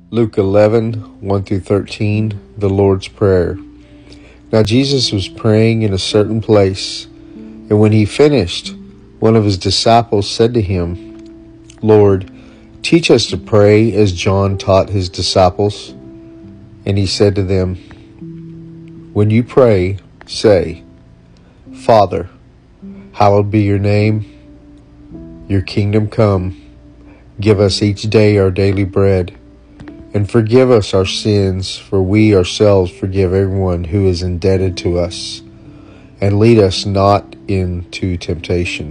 Luke 11, 1 through 13, the Lord's Prayer. Now Jesus was praying in a certain place, and when he finished, one of his disciples said to him, Lord, teach us to pray as John taught his disciples. And he said to them, when you pray, say, Father, hallowed be your name, your kingdom come, give us each day our daily bread. And forgive us our sins, for we ourselves forgive everyone who is indebted to us. And lead us not into temptation.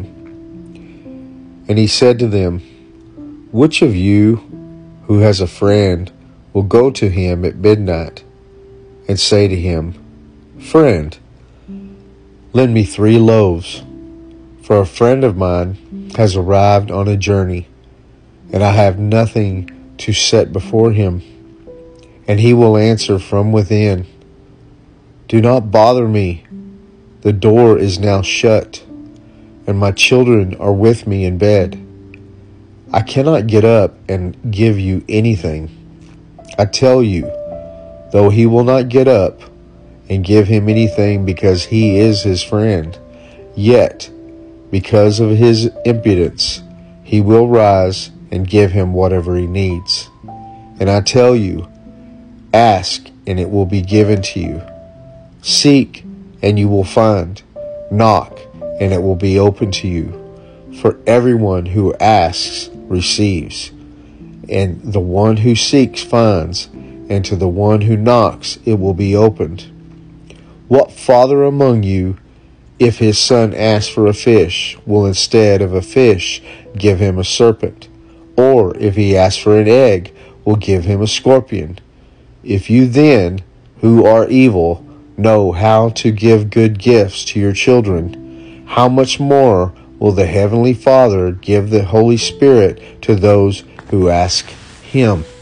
And he said to them, which of you who has a friend will go to him at midnight and say to him, Friend, lend me 3 loaves, for a friend of mine has arrived on a journey, and I have nothing to set before him. And he will answer from within, do not bother me. The door is now shut, and my children are with me in bed. I cannot get up and give you anything. I tell you, though he will not get up and give him anything because he is his friend, yet, because of his impudence, he will rise and give him whatever he needs. And I tell you, ask, and it will be given to you. Seek, and you will find. Knock, and it will be open to you. For everyone who asks receives, and the one who seeks finds, and to the one who knocks it will be opened. What father among you, if his son asks for a fish, will instead of a fish give him a serpent? Or if he asks for an egg, will give him a scorpion? If you then, who are evil, know how to give good gifts to your children, how much more will the Heavenly Father give the Holy Spirit to those who ask him?